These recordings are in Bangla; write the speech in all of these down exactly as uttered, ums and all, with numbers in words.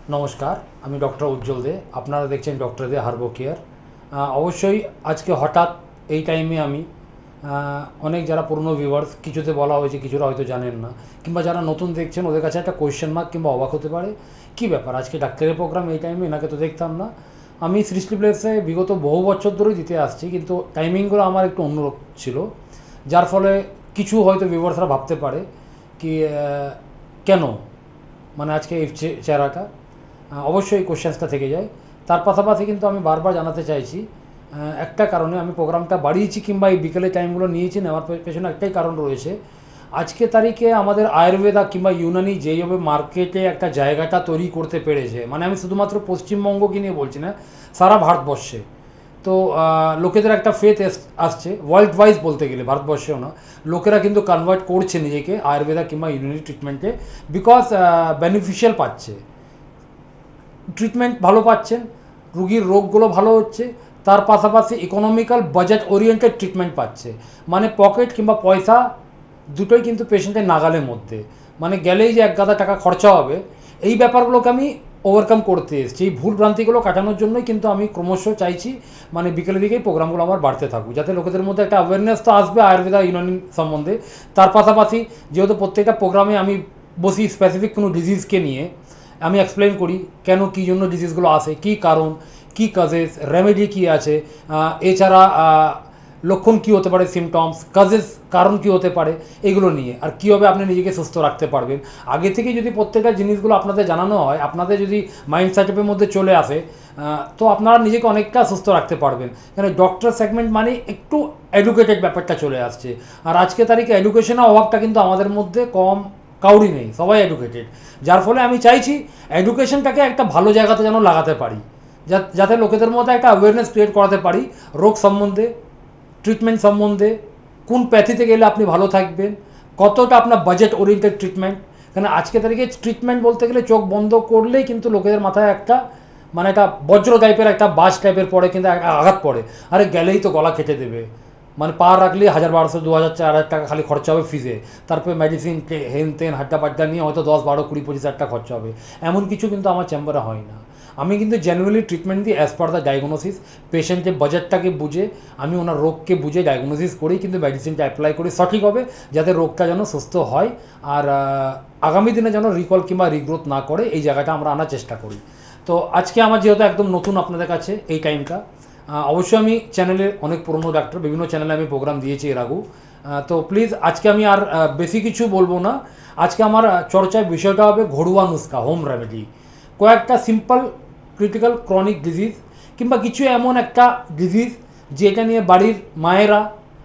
নমস্কার, আমি ডক্টর উজ্জ্বল দে। আপনারা দেখছেন ডক্টর দে হার্বো কেয়ার। অবশ্যই আজকে হঠাৎ এই টাইমে আমি অনেক যারা পুরনো ভিউয়ার্স, কিছুতে বলা হয়েছে, কিছুটা হয়তো জানেন না, কিংবা যারা নতুন দেখছেন ওদের কাছে একটা কোয়েশ্চেন মার্ক কিংবা অবাক হতে পারে, কী ব্যাপার আজকে ডাক্তারের প্রোগ্রাম এই টাইমে, এনাকে তো দেখতাম না। আমি সৃষ্টি প্লেসে বিগত বহু বছর ধরেই দিতে আসছি, কিন্তু টাইমিংগুলো আমার একটু অন্যরকম ছিল, যার ফলে কিছু হয়তো ভিউয়ার্সরা ভাবতে পারে কি কেন মানে আজকে এই চেহারাটা। অবশ্যই কোশ্চেন্সটা থেকে যায়। তার পাশাপাশি কিন্তু আমি বারবার জানাতে চাইছি একটা কারণে আমি প্রোগ্রামটা বাড়িয়েছি কিংবা এই বিকেলের টাইমগুলো নিয়েছি, নেওয়ার পেছনে একটাই কারণ রয়েছে। আজকে তারিখে আমাদের আয়ুর্বেদা কিংবা ইউনানি যেইভাবে মার্কেটে একটা জায়গাটা তৈরি করতে পেরেছে, মানে আমি শুধুমাত্র পশ্চিমবঙ্গকে নিয়ে বলছি না, সারা ভারতবর্ষে তো লোকেদের একটা ফেথ আসছে, ওয়ার্ল্ড ওয়াইজ বলতে গেলে, ভারতবর্ষেও না, লোকেরা কিন্তু কনভার্ট করছে নিজেকে আয়ুর্বেদা কিংবা ইউনানি ট্রিটমেন্টে, বিকজ বেনিফিশিয়াল পাচ্ছে, ট্রিটমেন্ট ভালো পাচ্ছেন, রুগীর রোগগুলো ভালো হচ্ছে, তার পাশাপাশি ইকোনমিক্যাল বাজেট ওরিয়েন্টেড ট্রিটমেন্ট পাচ্ছে, মানে পকেট কিংবা পয়সা দুটোই কিন্তু পেশেন্টের নাগালের মধ্যে, মানে গেলেই যে এক গাদা টাকা খরচা হবে, এই ব্যাপারগুলোকে আমি ওভারকাম করতে এসেছি। এই ভুল ভ্রান্তিগুলো কাটানোর জন্যই কিন্তু আমি ক্রমশ চাইছি মানে বিকেলের দিকেই প্রোগ্রামগুলো আমার বাড়তে থাকুক, যাতে লোকেদের মধ্যে একটা অ্যাওয়ারনেস তো আসবে আয়ুর্বেদা ইউনানি সম্বন্ধে। তার পাশাপাশি যেহেতু প্রত্যেকটা প্রোগ্রামে আমি বসি স্পেসিফিক কোনো ডিজিজকে নিয়ে, আমি এক্সপ্লেন করি কেন কী জন্য ডিজিজগুলো আসে, কী কারণ, কী কাজেস, রেমেডি কী আছে, এছাড়া লক্ষণ কী হতে পারে, সিমটমস, কাজেস, কারণ কী হতে পারে, এগুলো নিয়ে, আর কীভাবে আপনি নিজেকে সুস্থ রাখতে পারবেন। আগে থেকে যদি প্রত্যেকটা জিনিসগুলো আপনাদের জানানো হয়, আপনাদের যদি মাইন্ড সেটআপের মধ্যে চলে আসে, তো আপনারা নিজেকে অনেকটা সুস্থ রাখতে পারবেন। কারণ ডক্টর সেগমেন্ট মানে একটু এডুকেটেড ব্যাপারটা চলে আসছে, আর আজকে তারিখে এডুকেশনের অভাবটা কিন্তু আমাদের মধ্যে কম কাউরি নেই, সবাই এডুকেটেড, যার ফলে আমি চাইছি এডুকেশনটাকে একটা ভালো জায়গাতে যেন লাগাতে পারি, যাতে লোকেদের মধ্যে একটা অ্যাওয়ারনেস ক্রিয়েট করাতে পারি রোগ সম্বন্ধে, ট্রিটমেন্ট সম্বন্ধে, কোন প্যাথিতে গেলে আপনি ভালো থাকবেন, কতটা আপনার বাজেট ওরিয়েন্টেড ট্রিটমেন্ট। কারণ আজকে তারিখে ট্রিটমেন্ট বলতে গেলে চোখ বন্ধ করলেই কিন্তু লোকেদের মাথায় একটা মানে একটা বজ্র টাইপের একটা বাজ টাইপের পড়ে, কিন্তু আঘাত পড়ে, আরে গেলেই তো গলা কেটে দেবে, মানে পা রাখলে হাজার বারোশো দু হাজার চার হাজার টাকা খালি খরচা হবে ফিজে, তারপরে মেডিসিন হেন তেন হাড্ডা পাড্ডা নিয়ে হয়তো দশ বারো কুড়ি পঁচিশ হাজার টাকা খরচা হবে। এমন কিছু কিন্তু আমার চেম্বারে হয় না। আমি কিন্তু জেনুইনলি ট্রিটমেন্ট দিই অ্যাজ পার দ্য ডায়াগনোসিস, পেশেন্টের বাজেটটাকে বুঝে, আমি ওনার রোগকে বুঝে ডায়াগনোসিস করেই কিন্তু মেডিসিনটা অ্যাপ্লাই করি সঠিকভাবে, যাতে রোগটা যেন সুস্থ হয় আর আগামী দিনে যেন রিকল কিংবা রিগ্রোথ না করে, এই জায়গাটা আমরা আনার চেষ্টা করি। তো আজকে আমার যেহেতু একদম নতুন আপনাদের কাছে এই টাইমটা, অবশ্যই আমি চ্যানেলে অনেক পুরনো ডাক্তার, বিভিন্ন চ্যানেলে আমি প্রোগ্রাম দিয়েছি এর আগেও, তো প্লিজ আজকে আমি আর বেশি কিছু বলবো না। আজকে আমার চর্চার বিষয়টা হবে ঘরোয়া নুস্খা, হোম রেমেডি, কয়েকটা সিম্পল ক্রিটিক্যাল ক্রনিক ডিজিজ কিংবা কিছু এমন একটা ডিজিজ যেটা নিয়ে বাড়ির মায়েরা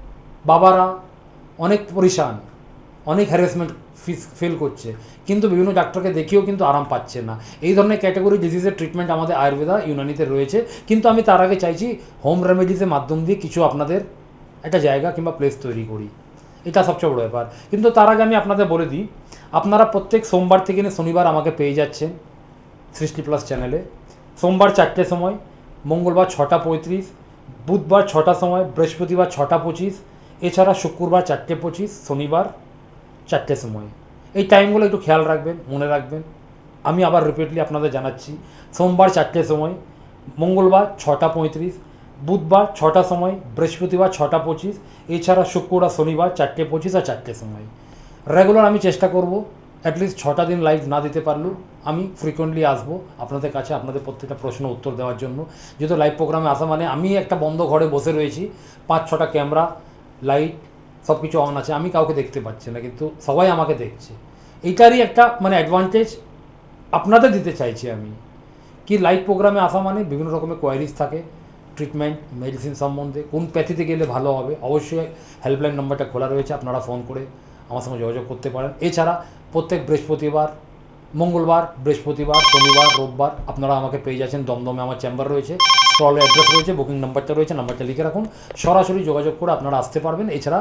বাবারা অনেক পরিশান, অনেক হ্যারাসমেন্ট ফিল করছে, কিন্তু বিভিন্ন ডাক্তারকে দেখিয়েও কিন্তু আরাম পাচ্ছে না। এই ধরনের ক্যাটাগরি ডিজিজের ট্রিটমেন্ট আমাদের আয়ুর্বেদা ইউনানিতে রয়েছে, কিন্তু আমি তার আগে চাইছি হোম রেমেডিসের মাধ্যম দিয়ে কিছু আপনাদের একটা জায়গা কিংবা প্লেস তৈরি করি, এটা সবচেয়ে বড়ো ব্যাপার। কিন্তু তার আগে আমি আপনাদের বলে দিই, আপনারা প্রত্যেক সোমবার থেকে নিয়ে শনিবার আমাকে পেয়ে যাচ্ছেন সৃষ্টি প্লাস চ্যানেলে, সোমবার চারটের সময়, মঙ্গলবার ছটা পঁয়ত্রিশ, বুধবার ছটা সময়, বৃহস্পতিবার ছটা পঁচিশ, এছাড়া শুক্রবার চারটে পঁচিশ, শনিবার চারটের সময়। এই টাইমগুলো একটু খেয়াল রাখবেন, মনে রাখবেন। আমি আবার রিপিটলি আপনাদের জানাচ্ছি, সোমবার চারটের সময়, মঙ্গলবার ছটা পঁয়ত্রিশ, বুধবার ছটা সময়, বৃহস্পতিবার ছটা পঁচিশ, এছাড়া শুক্র আর শনিবার চারটে পঁচিশ আর চারটের সময়। রেগুলার আমি চেষ্টা করব, অ্যাটলিস্ট ছটা দিন লাইভ না দিতে পারলেও আমি ফ্রিকোয়েন্টলি আসবো আপনাদের কাছে, আপনাদের প্রত্যেকটা প্রশ্ন উত্তর দেওয়ার জন্য। যেহেতু লাইভ প্রোগ্রামে আসা মানে আমি একটা বন্ধ ঘরে বসে রয়েছি, পাঁচ ছটা ক্যামেরা, লাইট সব কিছু অন আছে, আমি কাউকে দেখতে পাচ্ছি না, কিন্তু সবাই আমাকে দেখছে। এইটারই একটা মানে অ্যাডভান্টেজ আপনাদের দিতে চাইছি আমি, কি লাইভ প্রোগ্রামে আসা মানে বিভিন্ন রকমের কোয়ারিজ থাকে, ট্রিটমেন্ট মেডিসিন সম্বন্ধে, কোন প্যাথিতে গেলে ভালো হবে, অবশ্যই হেল্পলাইন নম্বরটা খোলা রয়েছে, আপনারা ফোন করে আমার সঙ্গে যোগাযোগ করতে পারেন। এছাড়া প্রত্যেক বৃহস্পতিবার, মঙ্গলবার, বৃহস্পতিবার, শনিবার, রোববার আপনারা আমাকে পেয়ে যাচ্ছেন দমদমে, আমার চেম্বার রয়েছে, স্টলের অ্যাড্রেস রয়েছে, বুকিং নাম্বারটা রয়েছে, নাম্বারটা লিখে রাখুন, সরাসরি যোগাযোগ করে আপনারা আসতে পারবেন। এছাড়া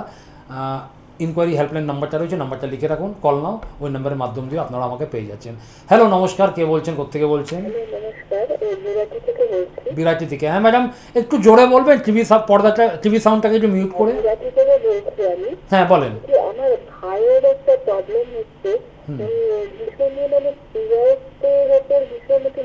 ইনকোয়ারি হেল্পলাইন নাম্বারটা রয়েছে, নাম্বারটা লিখে রাখুন, কল নাও, ওই নাম্বারের মাধ্যম দিয়ে আপনারা আমাকে পেয়ে যাচ্ছেন। হ্যালো নমস্কার, কে বলছেন, কোত্থেকে বলছেন? বিরাটি থেকে। হ্যাঁ ম্যাডাম, একটু জোরে বলবেন, টিভি পর্দাটা, টিভি সাউন্ডটাকে একটু মিউট করে। হ্যাঁ বলেন। আমার ভাইয়ের একটা প্রবলেম হচ্ছে, ভীষণ মানে পিরিয়ডের উপর ভীষণ একটু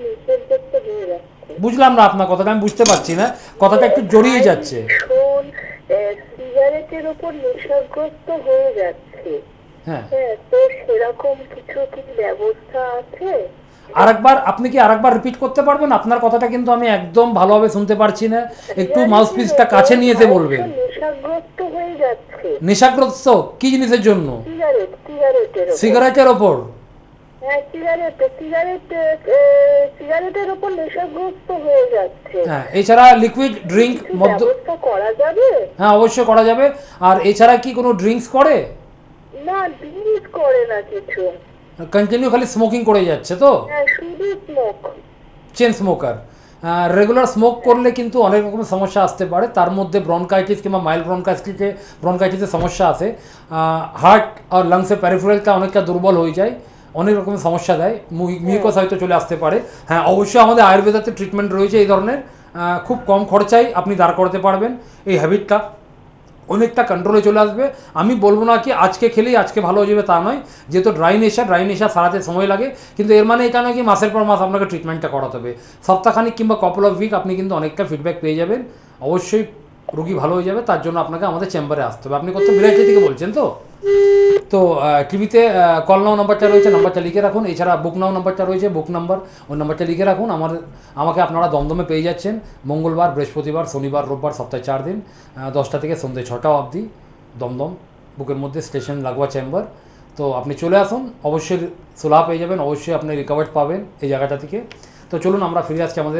বুঝলাম না আপনার কথাটা, আমি বুঝতে পারছি না, কথাটা একটু জড়িয়ে যাচ্ছে। শোন, সিগারেটের উপর নেশাগ্রস্ত হয়ে যাচ্ছে। হ্যাঁ, তো সেরকম কিছু কি ব্যবস্থা আছে? আরেকবার আপনি কি আরেকবার রিপিট করতে পারবেন? আপনার কথাটা কিন্তু আমি একদম ভালোভাবে শুনতে পারছি না, একটু মাউথপিসটা কাছে নিয়ে এসে বলবেন। নেশাগ্রস্ত হয়ে যাচ্ছে। নেশাগ্রস্ত কি জিনিসের জন্য? সিগারেট, সিগারেটের উপর। সিগারেটের ওপর? হ্যাঁ, সিগারেট, সিগারেট, সিগারেটের উপর নেশাগ্রস্ত হয়ে যাচ্ছে। হ্যাঁ, এছাড়া লিকুইড ড্রিঙ্ক মদ্য ব্যবস্থা করা যাবে? হ্যাঁ, অবশ্যই করা যাবে। আর এছাড়া কি কোনো ড্রিঙ্কস করে? না, ড্রিঙ্ক করে না কিছু। কন্টিনিউ খালি স্মোকিং করে যাচ্ছে তো? হ্যাঁ, শুধু smoke. Chain smoker. Regular smoke করলে কিন্তু অনেক রকমের সমস্যা আসতে পারে, তার মধ্যে ব্রনকাইটিস কিংবা মাইল্ড ব্রনকাইটিসে ব্রনকাইটিসের সমস্যা আছে। হার্ট আর লাংসের প্যারিফেরালটা অনেকটা দুর্বল হয়ে যায়, অনেক রকমের সমস্যা দেয়, মিউকাস হয়তো চলে আসতে পারে। হ্যাঁ, অবশ্যই আমাদের আয়ুর্বেদাতে ট্রিটমেন্ট রয়েছে এই ধরনের, খুব কম খরচায় আপনি দাঁড় করাতে পারবেন এই হ্যাবিটটা, অনেকটা কন্ট্রোলে চলে আসবে। আমি বলবো না কি আজকে খেলেই আজকে ভালো হয়ে যাবে, তা নয়, যেহেতু ড্রাই নেশা, ড্রাই নেশা সারাতে সময় লাগে, কিন্তু এর মানে এটা নয় কি মাসের পর মাস আপনাকে ট্রিটমেন্টটা করাতে হবে। সপ্তাহখানিক কিংবা কপল অফ উইক আপনি কিন্তু অনেকটা ফিডব্যাক পেয়ে যাবেন, অবশ্যই রুগী ভালো হয়ে যাবে। তার জন্য আপনাকে আমাদের চেম্বারে আসতে হবে। আপনি কত বিরাটি থেকে বলছেন তো? তো টিভিতে কল নাও নাম্বারটা রয়েছে, নাম্বারটা লিখে রাখুন। এছাড়া বুক নাও নাম্বারটা রয়েছে, বুক নাম্বার, ওই নাম্বারটা লিখে রাখুন। আমার আমাকে আপনারা দমদমে পেয়ে যাচ্ছেন মঙ্গলবার, বৃহস্পতিবার, শনিবার, রোববার, সপ্তাহে চার দিন, দশটা থেকে সন্ধ্যে ছটা অবধি, দমদম বুকের মধ্যে স্টেশন লাগোয়া চেম্বার। তো আপনি চলে আসুন, অবশ্যই সুলাভ পেয়ে যাবেন, অবশ্যই আপনি রিকভার্ড পাবেন এই জায়গাটা থেকে। তো চলুন আমরা ফিরে আসছি আমাদের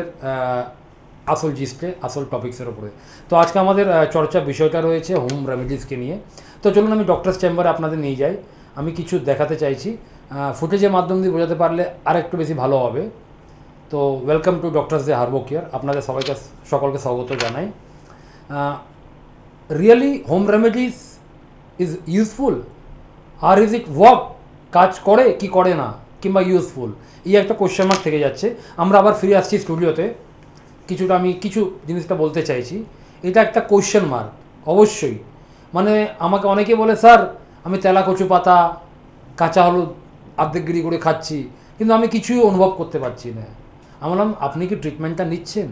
আসল জিস্টে, আসল টপিক্সের উপরে। তো আজকে আমাদের চর্চা বিষয়টা রয়েছে হোম রেমেডিসকে নিয়ে। তো চলুন আমি ডক্টরস চেম্বারে আপনাদের নিয়ে যাই। আমি কিছু দেখাতে চাইছি, ফুটেজের মাধ্যম দিয়ে বোঝাতে পারলে আর একটু বেশি ভালো হবে। তো welcome to doctors day herbo care, আপনাদের সবাইকে সকলকে স্বাগত জানাই। Really home remedies is useful আর ইজ ইট ওয়ার্ক? কাজ করে কি করে না, কিংবা ইউজফুল, এই একটা কোশ্চেন মার্ক থেকে যাচ্ছে। আমরা আবার ফিরে আসছি স্টুডিওতে, কিছুটা আমি কিছু জিনিসটা বলতে চাইছি। এটা একটা কোশ্চেন মার্ক অবশ্যই। মানে আমাকে অনেকে বলে স্যার আমি তেলা কচু পাতা কাঁচা হলুদ আর্ধেকগিরি করে খাচ্ছি, কিন্তু আমি কিছুই অনুভব করতে পারছি না। আমি বললাম আপনি কি ট্রিটমেন্টটা নিচ্ছেন?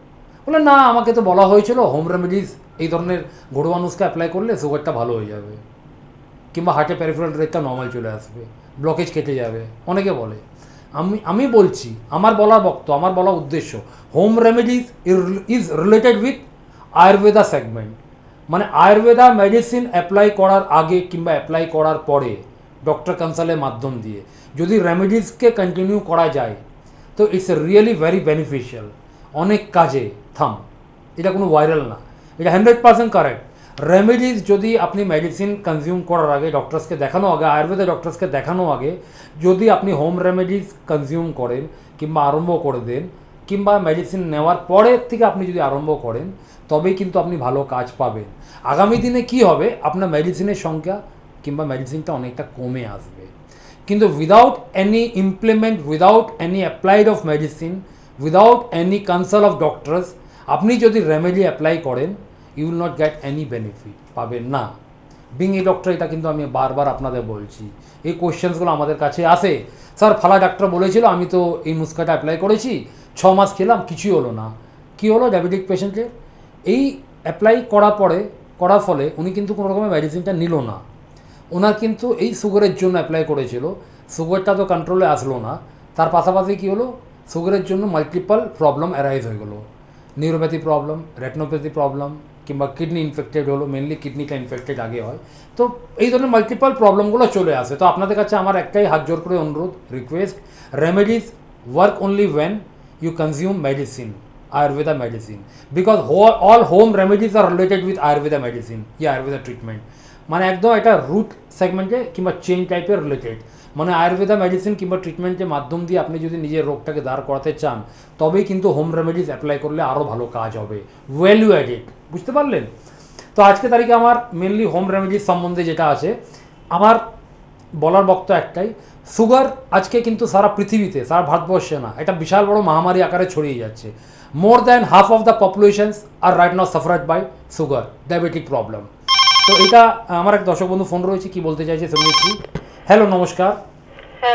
বলে না, আমাকে তো বলা হয়েছিল হোম রেমেডিস এই ধরনের ঘরোয়া নুস্খা অ্যাপ্লাই করলে সুগারটা ভালো হয়ে যাবে, কিংবা হার্টের প্যারিফেরাল রেটটা নর্মাল চলে আসবে, ব্লকেজ কেটে যাবে, অনেকে বলে। আমি আমি বলছি, আমার বলার বক্তব্য, আমার বলার উদ্দেশ্য, home remedies is related with Ayurveda segment. মানে আয়ুর্বেদা মেডিসিন অ্যাপ্লাই করার আগে কিংবা অ্যাপ্লাই করার পরে ডক্টর কনসাল্টের মাধ্যম দিয়ে যদি রেমেডিসকে কন্টিনিউ করা যায় তো ইটস রিয়েলি ভেরি বেনিফিশিয়াল অনেক কাজে। থাম, এটা কোনো ভাইরাল না, এটা হান্ড্রেড পার্সেন্ট কারেক্ট। রেমেডিস যদি আপনি মেডিসিন কনজিউম করার আগে, ডক্টরসকে দেখানো আগে, আয়ুর্বেদা ডক্টরসকে দেখানো আগে যদি আপনি হোম রেমেডিস কনজিউম করেন কিংবা আরম্ভ করে দেন, কিংবা মেডিসিন নেওয়ার পরের থেকে আপনি যদি আরম্ভ করেন, তবেই কিন্তু আপনি ভালো কাজ পাবেন। আগামী দিনে কি হবে, আপনার মেডিসিনের সংখ্যা কিংবা মেডিসিনটা অনেকটা কমে আসবে। কিন্তু without any implement, without any applied of medicine, without any consult of doctors আপনি যদি রেমেডি অ্যাপ্লাই করেন, you will not get any benefit, পাবেন না। বিং এ ডক্টর, এটা কিন্তু আমি বারবার আপনাদের বলছি, এই কোয়েশ্চেন্সগুলো আমাদের কাছে আসে। স্যার ফালা ডাক্তার বলেছিল, আমি তো এই নুস্খাটা অ্যাপ্লাই করেছি, ছ মাস খেলাম, কিছুই হলো না। কী হলো ডায়াবেটিক পেশেন্টের? এই অ্যাপ্লাই করার পরে, করার ফলে উনি কিন্তু কোনো রকমের মেডিসিনটা নিল না। ওনার কিন্তু এই সুগারের জন্য অ্যাপ্লাই করেছিল, সুগারটা তো কন্ট্রোলে আসলো না। তার পাশাপাশি কী হলো, সুগারের জন্য মাল্টিপল প্রবলেম অ্যারাইজ হয়ে গেলো, নিউরোপ্যাথি প্রবলেম, রেটিনোপ্যাথি প্রবলেম, কিংবা কিডনি ইনফেক্টেড হলো, মেনলি কিডনিটা ইনফেক্টেড আগে হয়। তো এই ধরনের মাল্টিপল প্রবলেমগুলো চলে আসে। তো আপনাদের কাছে আমার একটাই হাত জোর করে অনুরোধ, request, remedies work only when you consume medicine, Ayurveda medicine, because whole, all home remedies are related with Ayurveda medicine, yeah, Ayurveda treatment. মানে একদম এটা রুট সেগমেন্টে কিংবা চেইন টাইপের রিলেটেড। মানে আয়ুর্বেদা মেডিসিন কিংবা ট্রিটমেন্টের মাধ্যম দিয়ে আপনি যদি নিজের রোগটাকে দাঁড় করাতে চান, তবেই কিন্তু হোম রেমেডিস অ্যাপ্লাই করলে আরও ভালো কাজ হবে, ভ্যালু অ্যাডেড। বুঝতে পারলেন? তো আজকে তারিখে আমার মেনলি হোম রেমেডিস সম্বন্ধে যেটা আছে, আমার বলার বক্তব্য একটাই, সুগার আজকে কিন্তু সারা পৃথিবীতে, সারা ভারতবর্ষে না, এটা বিশাল বড় মহামারী আকারে ছড়িয়ে যাচ্ছে। More than half of the populations are right now suffered by sugar, diabetic problem. তো এটা আমার এক দর্শক বন্ধু ফোন রয়েছে, কি বলতে চাইছে শুনে নিচ্ছি। হ্যালো, নমস্কার। হ্যালো, নমস্কার।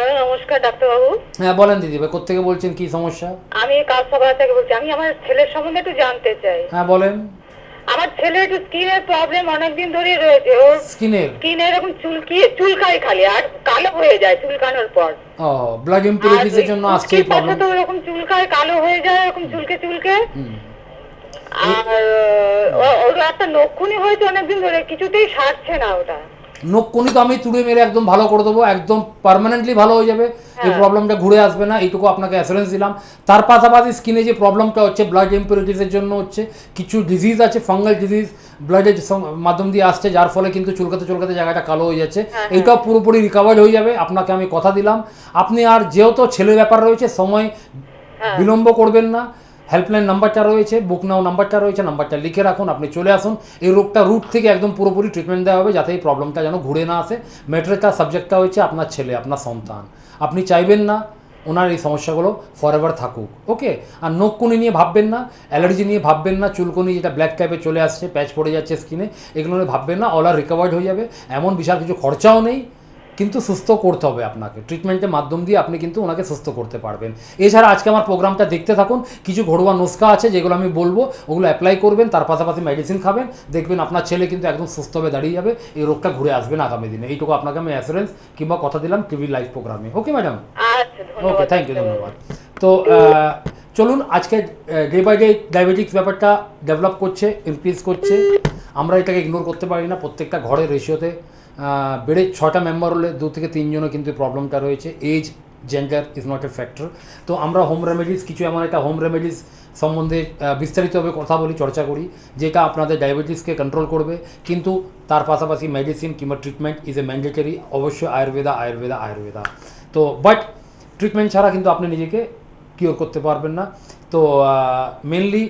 নমস্কার ডাক্তারবাবু। হ্যাঁ বলেন দিদিভাই, কোত্থেকে বলছেন, কি সমস্যা? আমি কালসাপাড়া থেকে বলছি। আমি আমার ছেলের সম্বন্ধে একটু জানতে চাই। হ্যাঁ বলেন। আমার ছেলের একটু স্কিনের প্রবলেম অনেকদিন ধরেই রয়েছে। ওর স্কিনের স্কিনে এরকম চুলকিয়ে চুলকায় খালি, আর কালো হয়ে যায় চুলকানোর পর। ও ব্লাড ইম্পিউরিটিস এর জন্য আসছে এই প্রবলেম। তো এরকম চুলকায়, কালো হয়ে যায় এরকম চুলকে চুলকে। আর ও- ওর একটা নখুনি হয়েছে অনেকদিন ধরে, কিছুতেই সারছে না ওটা। নখকুনি তো আমি তুড়ে মেরে একদম ভালো করে দেবো, একদম পার্মানেন্টলি ভালো হয়ে যাবে, এই প্রবলেমটা ঘুরে আসবে না, এইটুকু আপনাকে অ্যাসুরেন্স দিলাম। তার পাশাপাশি স্কিনে যে প্রবলেমটা হচ্ছে ব্লাড ইম্পিউরিটিসের জন্য হচ্ছে, কিছু ডিজিজ আছে, ফাঙ্গাল ডিজিজ ব্লাডের মাধ্যম দিয়ে আসছে, যার ফলে কিন্তু চুলকাতে চুলকাতে জায়গাটা কালো হয়ে যাচ্ছে। এইটাও পুরোপুরি রিকভার হয়ে যাবে, আপনাকে আমি কথা দিলাম। আপনি আর যেহেতু ছেলের ব্যাপার রয়েছে, সময় বিলম্ব করবেন না। হেল্পলাইন নাম্বারটা রয়েছে, বুক নাও নাম্বারটা রয়েছে, নাম্বারটা লিখে রাখুন, আপনি চলে আসুন। এই রোগটা রুট থেকে একদম পুরোপুরি ট্রিটমেন্ট দেওয়া হবে, যাতে এই প্রবলেমটা যেন ঘুরে না আসে। ম্যাটারটা সাবজেক্টটা হচ্ছে আপনার ছেলে, আপনার সন্তান। আপনি চাইবেন না ওনার এই সমস্যাগুলো ফরএভার থাকুক, ওকে? আর নখকুনি নিয়ে ভাববেন না, অ্যালার্জি নিয়ে ভাববেন না, চুলকুনি যেটা ব্ল্যাক টাইপে চলে আসছে, প্যাচ পড়ে যাচ্ছে স্কিনে, এগুলো নিয়ে ভাববেন না। অল আর রিকভার্ড হয়ে যাবে, এমন বিশাল কিছু খরচাও নেই, কিন্তু সুস্থ করতে হবে আপনাকে। ট্রিটমেন্টের মাধ্যম দিয়ে আপনি কিন্তু ওনাকে সুস্থ করতে পারবেন। এছাড়া আজকে আমার প্রোগ্রামটা দেখতে থাকুন, কিছু ঘরোয়া নুস্খা আছে যেগুলো আমি বলবো, ওগুলো অ্যাপ্লাই করবেন, তার পাশাপাশি মেডিসিন খাবেন, দেখবেন আপনার ছেলে কিন্তু একদম সুস্থভাবে দাঁড়িয়ে যাবে, এই রোগটা ঘুরে আসবে না আগামী দিনে। এইটুকু আপনাকে আমি অ্যাসুরেন্স কিংবা কথা দিলাম টিভি লাইভ প্রোগ্রামে, ওকে ম্যাডাম? আচ্ছা, ওকে, থ্যাংক ইউ, ধন্যবাদ। তো চলুন, আজকে ডে বাই ডে ডায়াবেটিক্স ব্যাপারটা ডেভেলপ করছে, ইনক্রিজ করছে, আমরা এটাকে ইগনোর করতে পারি না। প্রত্যেকটা ঘরের রেশিওতে বেড়ে ছটা মেম্বার হলে দু থেকে তিনজনের কিন্তু প্রবলেমটা রয়েছে। Age, gender is not a factor. তো আমরা হোম রেমেডিস, কিছু এমন একটা হোম রেমেডিস সম্বন্ধে বিস্তারিতভাবে কথা বলি, চর্চা করি, যেটা আপনাদের ডায়াবেটিসকে কন্ট্রোল করবে। কিন্তু তার পাশাপাশি মেডিসিন কিংবা ট্রিটমেন্ট ইজ এ ম্যান্ডেটরি, অবশ্যই আয়ুর্বেদা আয়ুর্বেদা আয়ুর্বেদা। তো বাট ট্রিটমেন্ট ছাড়া কিন্তু আপনি নিজেকে কিওর করতে পারবেন না। তো মেনলি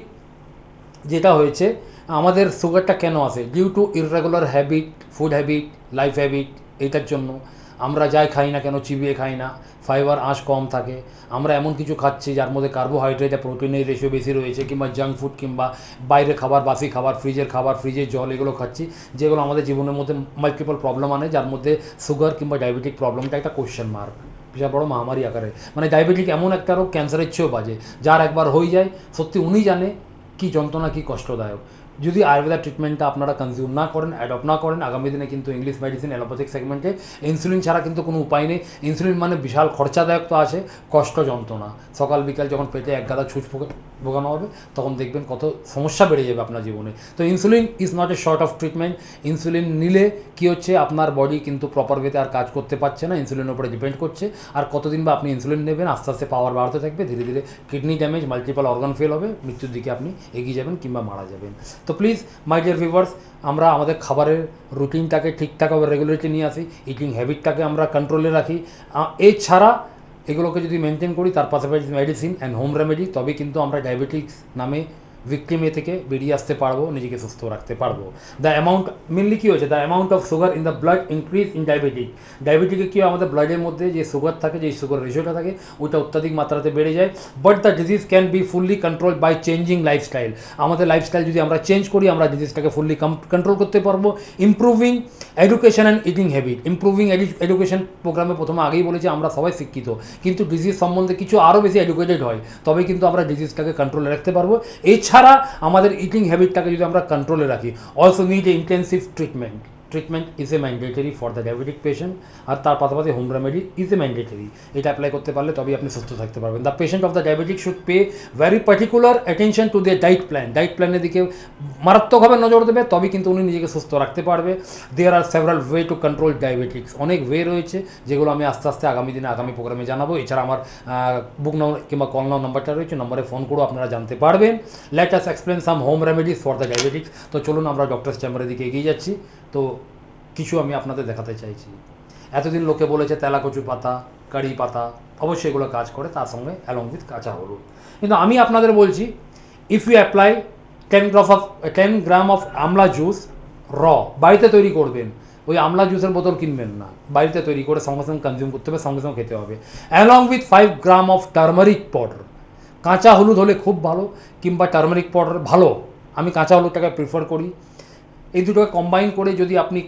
যেটা হয়েছে, আমাদের সুগারটা কেন আসে? Due to irregular habit, food habit, life habit. এইটার জন্য আমরা যাই খাই না কেন চিবিয়ে খাই না, ফাইবার আঁশ কম থাকে, আমরা এমন কিছু খাচ্ছি যার মধ্যে কার্বোহাইড্রেট আর প্রোটিনের রেশিও বেশি রয়েছে, কিংবা জাঙ্ক ফুড, কিংবা বাইরে খাবার, বাসি খাবার, ফ্রিজের খাবার, ফ্রিজের জল, এগুলো খাচ্ছি, যেগুলো আমাদের জীবনের মধ্যে মাল্টিপল প্রবলেম আনে, যার মধ্যে সুগার কিংবা ডায়াবেটিক প্রবলেমটা একটা কোশ্চেন মার্ক, বিশাল বড় মহামারী আকারে। মানে ডায়াবেটিক এমন একটা রোগ, ক্যান্সারের চেয়েও বাজে, যার একবার হয়ে যায় সত্যি উনি জানে কী যন্ত্রণা, কী কষ্টদায়ক। যদি আয়ুর্বেদা ট্রিটমেন্টটা আপনারা কনজিউম না করেন, অ্যাডপ্ট না করেন, আগামী দিনে কিন্তু ইংলিশ মেডিসিন, অ্যালোপ্যাথিক সেগমেন্টে ইনসুলিন ছাড়া কিন্তু কোনো উপায় নেই। ইনসুলিন মানে বিশাল খরচাদায়ক তো আছে, কষ্ট, যন্ত্রণা। সকাল বিকাল যখন পেটে এক গাদা ছুঁচ ভোগানো হবে, তখন দেখবেন কত সমস্যা বেড়ে যাবে আপনার জীবনে। তো insulin is not a short of treatment. Insulin নিলে কী হচ্ছে, আপনার বডি কিন্তু প্রপার ওয়েতে আর কাজ করতে পারছে না, ইনসুলিনের উপরে ডিপেন্ড করছে। আর কতদিন বা আপনি ইনসুলিন নেবেন, আস্তে আস্তে পাওয়ার বাড়তে থাকবে, ধীরে ধীরে kidney damage, multiple organ fail হবে, মৃত্যুর দিকে আপনি এগিয়ে যাবেন কিংবা মারা যাবেন। তো প্লিজ মাই ডিয়ার ভিউয়ার্স, আমরা আমাদের খাবারের রুটিনটাকে ঠিকঠাকভাবে রেগুলেটরি নিয়ে আসি, ইটিং হ্যাবিটটাকে আমরা কন্ট্রোলে রাখি। এছাড়া এগুলোকে যদি মেনটেন করি, তার পাশাপাশি মেডিসিন অ্যান্ড হোম রেমেডি, তবে কিন্তু আমরা ডায়াবেটিক্স নামে ভিক্টিমে থেকে বেরিয়ে আসতে পারবো, নিজেকে সুস্থ রাখতে পারবো। দ্য অ্যামাউন্ট মেনলি কী হচ্ছে, the amount of sugar in the blood increase in diabetic. ডায়াবেটিকে কী হয়, আমাদের ব্লাডের মধ্যে যে সুগার থাকে, যে সুগার রেশিওটা থাকে, ওইটা অত্যাধিক মাত্রাতে বেড়ে যায়। But the disease can be fully control by changing lifestyle. আমাদের লাইফস্টাইল যদি আমরা চেঞ্জ করি, আমরা ডিজিজটাকে ফুললি কন্ট্রোল করতে পারবো। Improving education and eating habit. Improving education প্রোগ্রামে প্রথমে আগেই বলেছি, আমরা সবাই শিক্ষিত, কিন্তু ডিজিজ সম্বন্ধে কিছু আরও বেশি এডুকেটেড হয়, তবে কিন্তু আমরা ডিজিজটাকে কন্ট্রোলে রাখতে পারবো। এছাড়া আমাদের ইটিং হ্যাবিটটাকে যদি আমরা কন্ট্রোলে রাখি, also need a intensive treatment. Treatment is a mandatory for the diabetic patient. আর তার পাশাপাশি home remedy is a mandatory. এটা অ্যাপ্লাই করতে পারলে তবেই আপনি সুস্থ থাকতে পারবেন। The patient of the diabetic should pay very particular attention to the diet plan. Diet প্ল্যানের দিকে মারাত্মকভাবে নজর দেবে, তবে কিন্তু উনি নিজেকে সুস্থ রাখতে পারবে। There are several way to control diabetics. অনেক ওয়ে রয়েছে, যেগুলো আমি আস্তে আস্তে আগামী দিনে আগামী প্রোগ্রামে জানাবো। এছাড়া আমার বুক নাও কিংবা কল নাও নাম্বারটা রয়েছে, নম্বরে ফোন করো, আপনারা জানতে পারবেন। Let us explain some home remedies for the diabetics. তো চলুন আমরা ডক্টরস চেম্বারের দিকে এগিয়ে যাচ্ছি। তো কিছু আমি আপনাদের দেখাতে চাইছি। এতদিন লোকে বলেছে তেলাকচু পাতা, কারি পাতা, অবশ্যই এগুলো কাজ করে, তার সঙ্গে অ্যালং উইথ কাঁচা হলুদ। কিন্তু আমি আপনাদের বলছি, if you apply ten gram of ten gram of amla juice র, বাড়িতে তৈরি করবেন, ওই আমলা জুসের বোতল কিনবেন না, বাড়িতে তৈরি করে সঙ্গে সঙ্গে কনজিউম করতে হবে, সঙ্গে সঙ্গে খেতে হবে। Along with five gram of turmeric powder. কাঁচা হলুদ হলে খুব ভালো, কিংবা টার্মারিক পাউডার ভালো, আমি কাঁচা হলুদটাকে প্রিফার করি। এই দুটোকে কম্বাইন করে যদি আপনি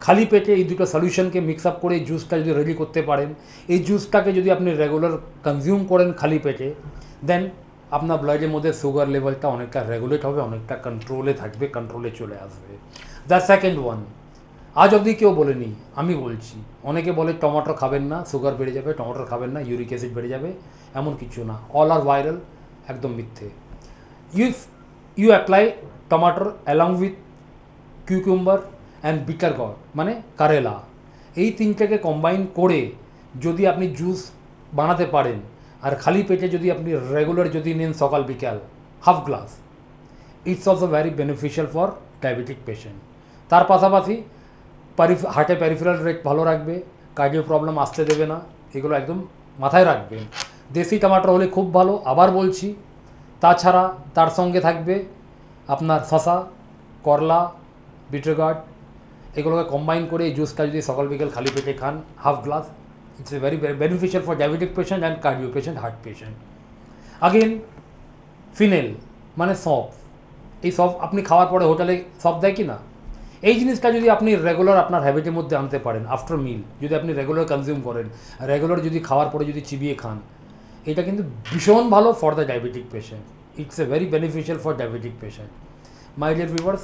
খালি পেটে এই দুটো সলিউশনকে মিক্স আপ করে এই জুসটা যদি রেডি করতে পারেন, এই জুসটাকে যদি আপনি রেগুলার কনজিউম করেন খালি পেটে, দেন আপনার ব্লাডের মধ্যে সুগার লেভেলটা অনেকটা রেগুলেট হবে, অনেকটা কন্ট্রোলে থাকবে, কন্ট্রোলে চলে আসবে। দ্য সেকেন্ড ওয়ান, আজ অবধি কেউ বলেনি, আমি বলছি। অনেকে বলে টমেটো খাবেন না, সুগার বেড়ে যাবে, টমেটো খাবেন না, ইউরিক অ্যাসিড বেড়ে যাবে, এমন কিছু না। অল আর ভাইরাল, একদম মিথ্যে। ইফ ইউ অ্যাপ্লাই টমাটোর along with cucumber and bitter gourd মানে কারেলা, এই তিনটাকে কম্বাইন করে যদি আপনি জুস বানাতে পারেন, আর খালি পেটে যদি আপনি রেগুলার যদি নেন সকাল বিকাল half glass, it's also very beneficial for diabetic patient. তার পাশাপাশি পারি হার্টে প্যারিফেরাল রেট ভালো রাখবে, কার্ডিও প্রবলেম আসতে দেবে না, এগুলো একদম মাথায় রাখবেন। দেশি টমাটো হলে খুব ভালো, আবার বলছি। তাছাড়া তার সঙ্গে থাকবে আপনার শশা, করলা, বিটরগার্ড, এগুলোকে কম্বাইন করে এই জুসটা যদি সকাল বিকেল খালি পেটে খান half glass, it's a very beneficial for diabetic patient and cardio patient, heart patient. Again fennel মানে সফ, এই সফ আপনি খাওয়ার পরে হোটেলে সফ দেয় কি না, এই জিনিসটা যদি আপনি রেগুলার আপনার হ্যাবিটের মধ্যে আনতে পারেন, আফটার মিল যদি আপনি রেগুলার কনজিউম করেন, রেগুলার যদি খাওয়ার পরে যদি চিবিয়ে খান, এটা কিন্তু ভীষণ ভালো for the diabetic patient. It's a very beneficial for diabetic patient. My dear viewers,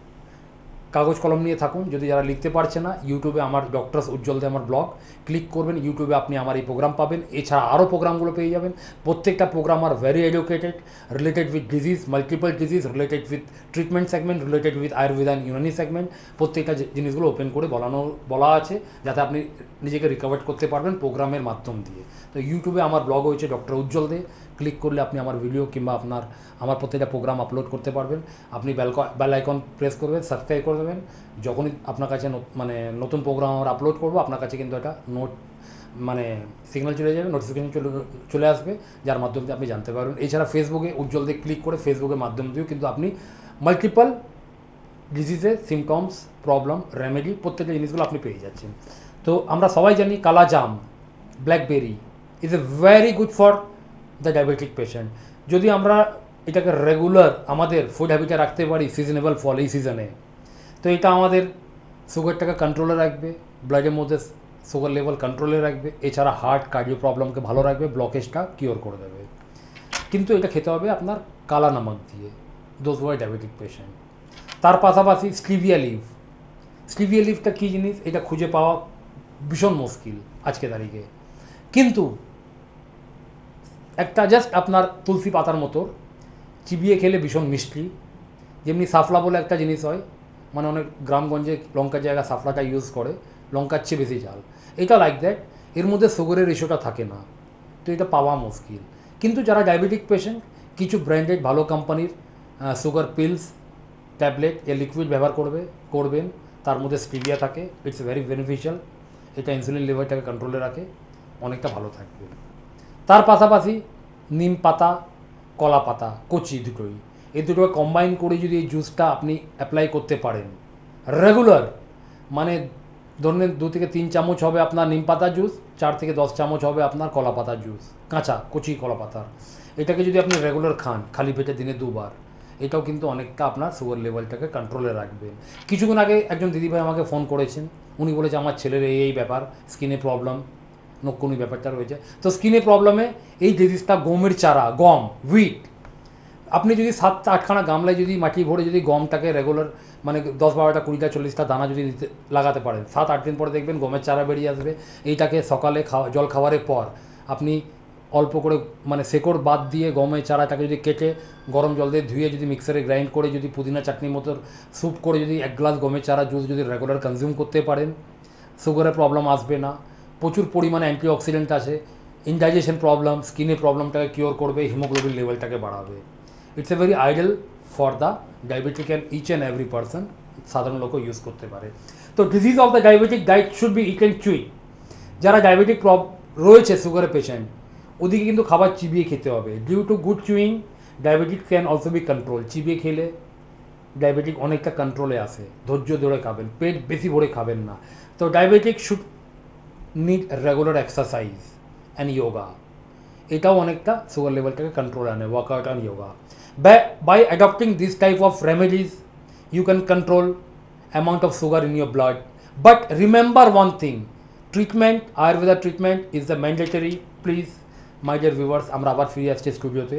কাগজ কলম নিয়ে থাকুন। যদি যারা লিখতে পারছে না, ইউটিউবে আমার ডক্টরস উজ্জ্বল দে আমার ব্লগ ক্লিক করবেন, ইউটিউবে আপনি আমার এই প্রোগ্রাম পাবেন। এছাড়া আরও প্রোগ্রামগুলো পেয়ে যাবেন। প্রত্যেকটা program are very educated, related with disease, multiple disease, related with treatment segment, related with Ayurveda and Unani segment, প্রত্যেকটা জিনিসগুলো ওপেন করে বলানো বলা আছে, যাতে আপনি নিজেকে রিকভার করতে পারবেন প্রোগ্রামের মাধ্যম দিয়ে। তো ইউটিউবে আমার ব্লগ হয়েছে ডক্টর উজ্জ্বল দে, ক্লিক করলে আপনি আমার ভিডিও কিংবা আপনার আমার প্রত্যেকটা প্রোগ্রাম আপলোড করতে পারবেন। আপনি বেল বেল আইকন প্রেস করবেন, সাবস্ক্রাইব করে দেবেন। যখনই আপনার কাছে মানে নতুন প্রোগ্রাম আমরা আপলোড করবো, আপনার কাছে কিন্তু একটা নোট মানে সিগন্যাল চলে যাবে, নোটিফিকেশন চলে চলে আসবে, যার মাধ্যমে আপনি জানতে পারবেন। এছাড়া ফেসবুকে উজ্জ্বল দিয়ে ক্লিক করে ফেসবুকের মাধ্যম দিয়েও কিন্তু আপনি মাল্টিপল ডিজিজের সিমটমস, প্রবলেম, রেমেডি প্রত্যেকটা জিনিসগুলো আপনি পেয়ে যাচ্ছেন। তো আমরা সবাই জানি কালা জাম, blackberry is a very good for the diabetic patient. যদি আমরা এটাকে রেগুলার আমাদের ফুড হ্যাবিটে রাখতে পারি, সিজনেবল ফল এই সিজনে, তো এটা আমাদের সুগারটাকে কন্ট্রোলে রাখবে, ব্লাডের মধ্যে সুগার লেভেল কন্ট্রোলে রাখবে। এছাড়া হার্ট কার্ডিও প্রবলেমকে ভালো রাখবে, ব্লকেজটা কিওর করে দেবে। কিন্তু এটা খেতে হবে আপনার কালা নমক দিয়ে, দোজ ওয়ার ডায়াবেটিক পেশেন্ট। তার পাশাপাশি স্লিভিয়া লিভ, স্লিভিয়া লিভটা কী জিনিস এটা খুঁজে পাওয়া ভীষণ মুশকিল আজকে তারিখে, কিন্তু একটা জাস্ট আপনার তুলসী পাতার মতো চিবিয়ে খেলে ভীষণ মিষ্টি। যেমনি সাফলা বলে একটা জিনিস হয়, মানে অনেক গ্রামগঞ্জে লঙ্কার জায়গা সাফলাটা ইউজ করে, লঙ্কার চেয়ে বেশি ঝাল, এটা লাইক দ্যাট। এর মধ্যে সুগারের রেশিওটা থাকে না, তো এটা পাওয়া মুশকিল। কিন্তু যারা ডায়াবেটিক পেশেন্ট, কিছু ব্র্যান্ডেড ভালো কোম্পানির সুগার পিলস, ট্যাবলেট এ লিকুইড ব্যবহার করবে করবেন তার মধ্যে স্টিভিয়া থাকে, ইটস ভেরি বেনিফিশিয়াল। এটা ইনসুলিন লেভেলটাকে কন্ট্রোলে রাখে, অনেকটা ভালো থাকবে। তার পাশাপাশি নিম পাতা, কলা পাতা, কচি দুটোই, এই দুটোকে কম্বাইন করে যদি এই জুসটা আপনি অ্যাপ্লাই করতে পারেন রেগুলার, মানে ধরুন দু থেকে তিন চামচ হবে আপনার নিম পাতার জুস, চার থেকে দশ চামচ হবে আপনার কলা পাতার জুস, কাঁচা কচি কলা পাতার। এটাকে যদি আপনি রেগুলার খান খালি পেটে দিনে দুবার, এটাও কিন্তু অনেকটা আপনার সুগার লেভেলটাকে কন্ট্রোলে রাখবেন। কিছুক্ষণ আগে একজন দিদিভাই আমাকে ফোন করেছেন, উনি বলেছে আমার ছেলের এই এই ব্যাপার, স্কিনে প্রবলেম, নকুনি ব্যাপারটা রয়েছে। তো স্কিনে প্রবলেমে এই ডিজিজটা গমের চারা, গম, হুইট, আপনি যদি সাত আটখানা গামলায় যদি মাটি ভরে যদি গমটাকে রেগুলার মানে দশ বারোটা কুড়িটা চল্লিশটা দানা যদি দিতে লাগাতে পারেন, সাত আট দিন পরে দেখবেন গমের চারা বেরিয়ে আসবে। এইটাকে সকালে খাওয়া জল খাওয়ারের পর আপনি অল্প করে মানে শেকড় বাদ দিয়ে গমের চারাটাকে যদি কেটে গরম জল দিয়ে ধুয়ে যদি মিক্সারে গ্রাইন্ড করে যদি পুদিনা চাটনির মতো স্যুপ করে যদি এক গ্লাস গমের চারা জুস যদি রেগুলার কনজিউম করতে পারেন, সুগারের প্রবলেম আসবে না। প্রচুর পরিমাণে অ্যান্টিঅক্সিডেন্ট আছে, ইনডাইজেশন প্রবলেম, স্কিনের প্রবলেমটাকে কিওর করবে, হিমোগ্লোবিন লেভেলটাকে বাড়াবে। It's a very ideal for the diabetic and each and every person, সাধারণ লোকও ইউজ করতে পারে। তো disease of the diabetic diet should be eat and chew. যারা ডায়াবেটিক প্রব রয়েছে সুগারের পেশেন্ট, ওদিকে কিন্তু খাবার চিবিয়ে খেতে হবে। Due to good chewing diabetic can also be control. চিবিয়ে খেলে ডায়াবেটিক অনেকটা কন্ট্রোলে আসে, ধৈর্য ধরে খাবেন, পেট বেশি ভরে খাবেন না। তো diabetic should need regular exercise and yoga, এটাও অনেকটা সুগার লেভেলটাকে কন্ট্রোল আনে, workout and yoga. By by adopting this type of remedies you can control amount of sugar in your blood, but remember one thing, treatment, Ayurveda treatment is the mandatory. Please my dear viewers, আমরা আবার ফিরে আসছি স্টুডিওতে।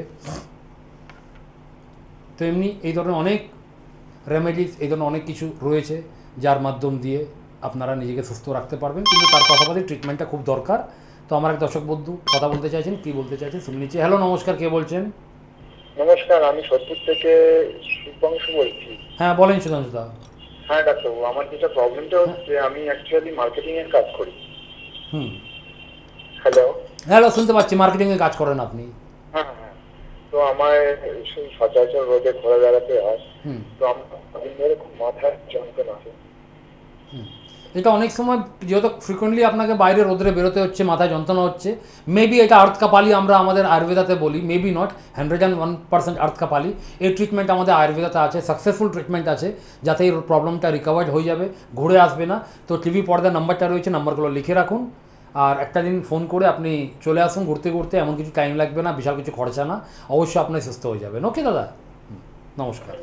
তো এমনি এই ধরনের অনেক রেমেডিস, এই ধরনের অনেক কিছু রয়েছে যার মাধ্যম দিয়ে আপনারা নিজেকে সুস্থ রাখতে পারবেন, কিন্তু তার পাশাপাশি ট্রিটমেন্টটা খুব দরকার। তো আমার এক দর্শক বন্ধু কথা বলতে চাইছেন, কী বলতে চাইছেন শুনে নিচ্ছি। হ্যালো, নমস্কার, কে বলছেন? নমস্কার, আমি সত্যি থেকে শুভাংশু বলছি। হ্যাঁ বলেন সুধাংশুদা। হ্যাঁ ডাক্তারবাবু, আমার যেটা প্রবলেমটা হচ্ছে, আমি অ্যাকচুয়ালি মার্কেটিং এর কাজ করি। হুম, হ্যালো হ্যালো, শুনতে পাচ্ছি, মার্কেটিংয়ে কাজ করেন আপনি? হ্যাঁ হ্যাঁ। তো আমার সেই সচরাচর রোদে ঘোরা বেড়াতে হয়। হুম তো আমার কদিন ধরে খুব মাথায় যন্ত্রণা আছে। হুম এটা অনেক সময় যেহেতু ফ্রিকোয়েন্টলি আপনাকে বাইরে রোদরে বেরোতে হচ্ছে, মাথায় যন্ত্রণা হচ্ছে, মেবি এটা আর্থ কাপালি আমরা আমাদের আয়ুর্বেদাতে বলি, maybe not, hundred and one percent আর্থ কাপালি। এই ট্রিটমেন্ট আমাদের আয়ুর্বেদাতে আছে, সাকসেসফুল ট্রিটমেন্ট আছে, যাতে এই প্রবলেমটা রিকভার্ড হয়ে যাবে, ঘুরে আসবে না। তো টিভি পর্দার নাম্বারটা রয়েছে, নাম্বারগুলো লিখে রাখুন, আর একটা দিন ফোন করে আপনি চলে আসুন ঘুরতে ঘুরতে, এমন কিছু টাইম লাগবে না, বিশাল কিছু খরচা না, অবশ্যই আপনি সুস্থ হয়ে যাবেন। ওকে দাদা, নমস্কার।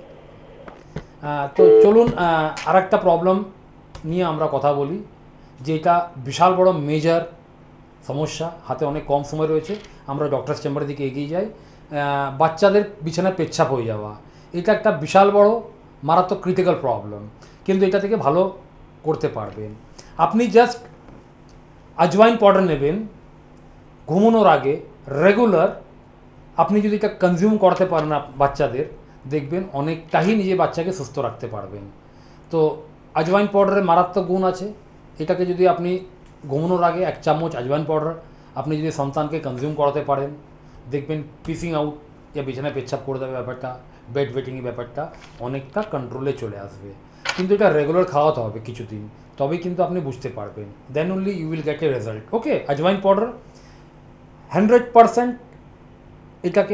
তো চলুন আর একটা প্রবলেম নিয়ে আমরা কথা বলি, যেটা বিশাল বড় মেজর সমস্যা, হাতে অনেক কম সময় রয়েছে, আমরা ডক্টর চেম্বারের দিকে এগিয়ে যাই। বাচ্চাদের বিছানায় পেচ্ছাপ হয়ে যাওয়া, এটা একটা বিশাল বড় মারাত্মক ক্রিটিক্যাল প্রবলেম, কিন্তু এটা থেকে ভালো করতে পারবেন আপনি। জাস্ট আজওয়াইন পাউডার নেবেন, ঘুমানোর আগে রেগুলার আপনি যদি এটা কনজিউম করতে পারেন বাচ্চাদের, দেখবেন অনেকটাই নিজে বাচ্চাকে সুস্থ রাখতে পারবেন। তো আজওয়াইন পাউডারের মারাত্মক গুণ আছে, এটাকে যদি আপনি ঘুমানোর আগে এক চামচ আজওয়াইন পাউডার আপনি যদি সন্তানকে কনজিউম করাতে পারেন, দেখবেন পিসিং আউট या বিছানায় পেচ্ছাপ করে দেবে ব্যাপারটা, বেড ওয়েটিংয়ের ব্যাপারটা অনেকটা কন্ট্রোলে চলে আসবে। কিন্তু এটা রেগুলার খাওয়াতে হবে কিছুদিন, তবেই কিন্তু আপনি বুঝতে পারবেন, then only you will get a result. Okay, আজওয়াইন পাউডার হান্ড্রেড পারসেন্ট এটাকে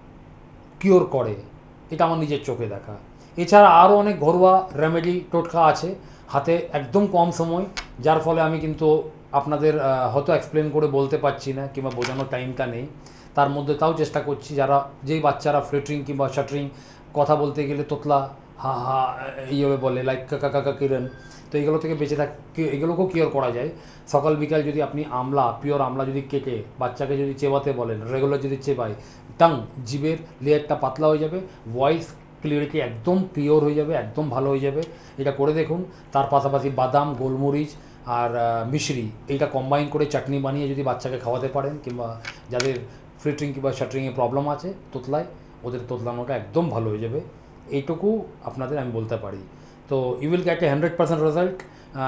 কিওর করে, এটা আমার নিজের চোখে দেখা। এছাড়া আরও অনেক ঘরোয়া রেমেডি টোটকা আছে হাতে, একদম কম সময়, যার ফলে আমি কিন্তু আপনাদের হয়তো এক্সপ্লেন করে বলতে পারছি না, কিংবা বোঝানোর টাইমটা নেই। তার মধ্যে তাও চেষ্টা করছি, যারা যেই বাচ্চারা ফ্লিটারিং কিংবা শাটারিং কথা বলতে গেলে তোতলা হা হা এইভাবে বলে, লাইক কাকা কাকা কিরণ, তো এগুলো থেকে বেঁচে থাক, এগুলোকেও কিওর করা যায়। সকাল বিকাল যদি আপনি আমলা, পিওর আমলা যদি কেটে বাচ্চাকে যদি চেবাতে বলেন, রেগুলার যদি চেবায়, টাং জিভের লেয়ারটা পাতলা হয়ে যাবে, ভয়েস ক্লিয়ারিটি একদম ক্লিয়ার হয়ে যাবে, একদম ভালো হয়ে যাবে। এটা করে দেখুন। তার পাশাপাশি বাদাম, গোলমরিচ আর মিশরি এইটা কম্বাইন করে চাটনি বানিয়ে যদি বাচ্চাকে খাওয়াতে পারেন, কিংবা যাদের ফ্লিটারিং কিংবা শাটারিংয়ে প্রবলেম আছে তোতলায়, ওদের তোতলানোটা একদম ভালো হয়ে যাবে। এইটুকু আপনাদের আমি বলতে পারি। তো you will get a hundred percent result.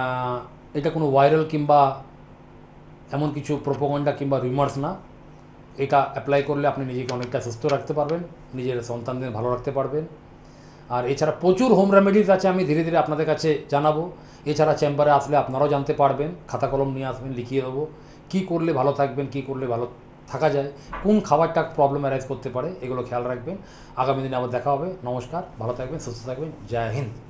এটা কোনো ভাইরাল কিংবা এমন কিছু প্রোপাগান্ডা কিংবা রিমার্স না। এটা অ্যাপ্লাই করলে আপনি নিজেকে অনেকটা সুস্থ রাখতে পারবেন, নিজের সন্তানদের ভালো রাখতে পারবেন। আর এছাড়া প্রচুর হোম রেমেডিস আছে, আমি ধীরে ধীরে আপনাদের কাছে জানাবো। এছাড়া চেম্বারে আসলে আপনারাও জানতে পারবেন, খাতা কলম নিয়ে আসবেন, লিখিয়ে দেবো কী করলে ভালো থাকবেন, কী করলে ভালো থাকা যায়, কোন খাবারটা প্রবলেম অ্যারাইজ করতে পারে, এগুলো খেয়াল রাখবেন। আগামী দিনে আবার দেখা হবে। নমস্কার, ভালো থাকবেন, সুস্থ থাকবেন, জয় হিন্দ।